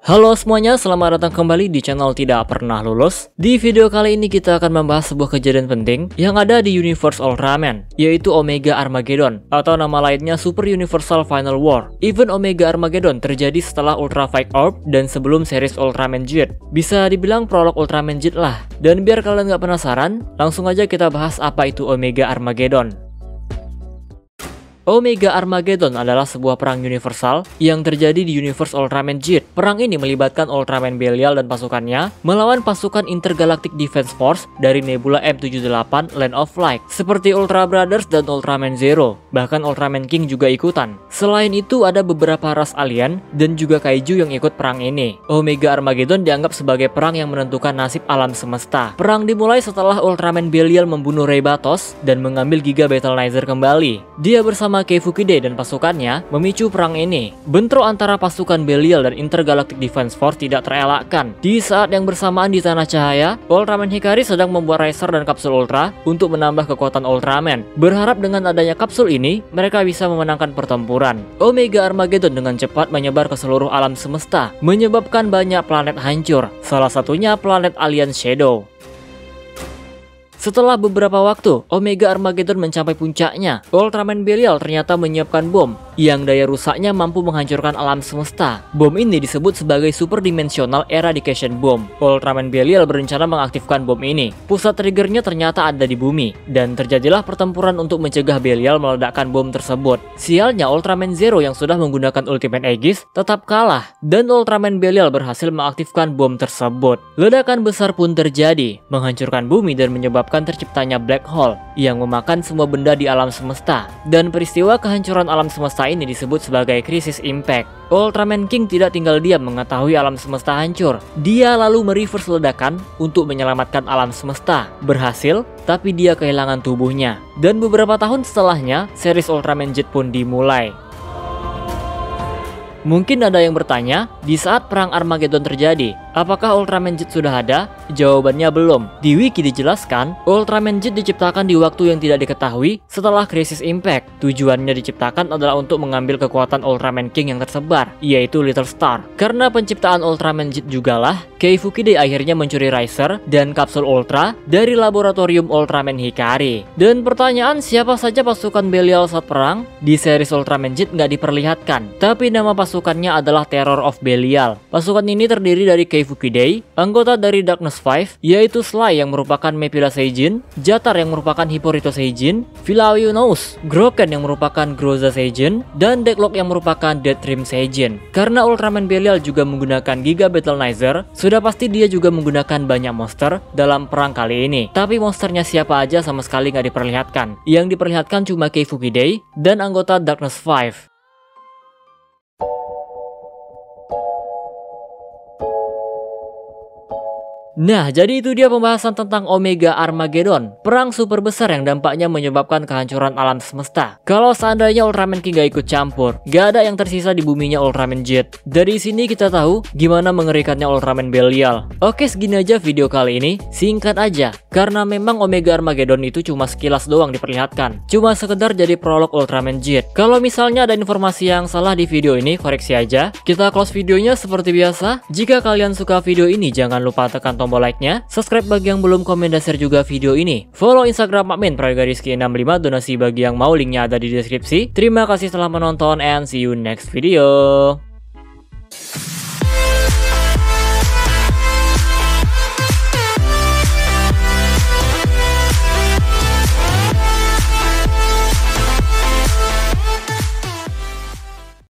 Halo semuanya, selamat datang kembali di channel Tidak Pernah Lulus. Di video kali ini kita akan membahas sebuah kejadian penting yang ada di Universe Ultraman, yaitu Omega Armageddon, atau nama lainnya Super Universal Final War. Event Omega Armageddon terjadi setelah Ultra Fight Orb dan sebelum series Ultraman Jet. Bisa dibilang prolog Ultraman Jet lah. Dan biar kalian nggak penasaran, langsung aja kita bahas apa itu Omega Armageddon. Omega Armageddon adalah sebuah perang universal yang terjadi di Universe Ultraman Jet. Perang ini melibatkan Ultraman Belial dan pasukannya melawan pasukan Intergalactic Defense Force dari Nebula M78 Land of Light, seperti Ultra Brothers dan Ultraman Zero. Bahkan Ultraman King juga ikutan. Selain itu ada beberapa ras alien dan juga kaiju yang ikut perang ini. Omega Armageddon dianggap sebagai perang yang menentukan nasib alam semesta. Perang dimulai setelah Ultraman Belial membunuh Rey Batos dan mengambil Giga Battleizer kembali. Dia bersama Kei Fukide dan pasukannya memicu perang ini. Bentrok antara pasukan Belial dan Intergalactic Defense Force tidak terelakkan. Di saat yang bersamaan di Tanah Cahaya, Ultraman Hikari sedang membuat Racer dan Kapsul Ultra untuk menambah kekuatan Ultraman. Berharap dengan adanya kapsul ini, mereka bisa memenangkan pertempuran. Omega Armageddon dengan cepat menyebar ke seluruh alam semesta, menyebabkan banyak planet hancur, salah satunya planet alien Shadow. Setelah beberapa waktu, Omega Armageddon mencapai puncaknya. Ultraman Belial ternyata menyiapkan bom yang daya rusaknya mampu menghancurkan alam semesta. Bom ini disebut sebagai Super Dimensional Eradication Bomb. Ultraman Belial berencana mengaktifkan bom ini. Pusat triggernya ternyata ada di bumi, dan terjadilah pertempuran untuk mencegah Belial meledakkan bom tersebut. Sialnya Ultraman Zero yang sudah menggunakan Ultimate Aegis tetap kalah, dan Ultraman Belial berhasil mengaktifkan bom tersebut. Ledakan besar pun terjadi, menghancurkan bumi dan menyebabkan terciptanya black hole yang memakan semua benda di alam semesta. Dan peristiwa kehancuran alam semesta ini disebut sebagai krisis impact. Ultraman King tidak tinggal diam mengetahui alam semesta hancur. Dia lalu mereverse ledakan untuk menyelamatkan alam semesta. Berhasil, tapi dia kehilangan tubuhnya. Dan beberapa tahun setelahnya, series Ultraman Jet pun dimulai. Mungkin ada yang bertanya, di saat perang Armageddon terjadi, apakah Ultraman Jet sudah ada? Jawabannya belum. Di wiki dijelaskan, Ultraman Jet diciptakan di waktu yang tidak diketahui setelah krisis impact. Tujuannya diciptakan adalah untuk mengambil kekuatan Ultraman King yang tersebar, yaitu Little Star. Karena penciptaan Ultraman Jet jugalah, Kei Fukide akhirnya mencuri Racer dan Kapsul Ultra dari laboratorium Ultraman Hikari. Dan pertanyaan, siapa saja pasukan Belial saat perang? Di series Ultraman Jet nggak diperlihatkan, tapi nama pasukannya adalah Terror of Belial. Pasukan ini terdiri dari Kei Fukide, anggota dari Darkness 5, yaitu Sly yang merupakan Mephila Seijin, Jatar yang merupakan Hippolyta Seijin, Philaeonos, Groken yang merupakan Groza Seijin, dan Deathlock yang merupakan Deathstream Seijin. Karena Ultraman Belial juga menggunakan Giga Battleizer, sudah pasti dia juga menggunakan banyak monster dalam perang kali ini. Tapi monsternya siapa aja sama sekali nggak diperlihatkan. Yang diperlihatkan cuma Kei Fukide dan anggota Darkness 5. Nah, jadi itu dia pembahasan tentang Omega Armageddon, perang super besar yang dampaknya menyebabkan kehancuran alam semesta. Kalau seandainya Ultraman King gak ikut campur, gak ada yang tersisa di buminya Ultraman Jet. Dari sini kita tahu gimana mengerikannya Ultraman Belial. Oke, segini aja video kali ini, singkat aja, karena memang Omega Armageddon itu cuma sekilas doang diperlihatkan, cuma sekedar jadi prolog Ultraman Jet. Kalau misalnya ada informasi yang salah di video ini, koreksi aja. Kita close videonya seperti biasa. Jika kalian suka video ini, jangan lupa tekan tombol like-nya, subscribe bagi yang belum, komen dan share juga video ini. Follow Instagram admin Prayogariski65, donasi bagi yang mau, linknya ada di deskripsi. Terima kasih telah menonton and see you next video.